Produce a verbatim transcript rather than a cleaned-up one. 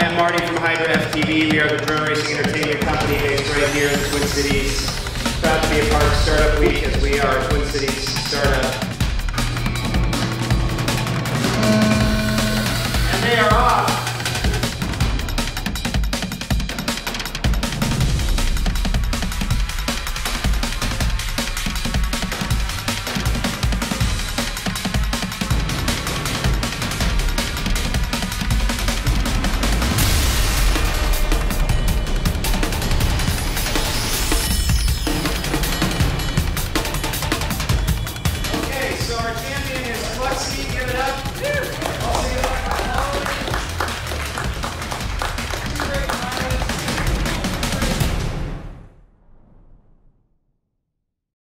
am Marty from Hydra F T V. We are the drone racing entertainment company based right here in the Twin Cities. Proud to be a part of Startup Week as we are a Twin Cities startup. And they are off. So our champion is Flexi, give it up.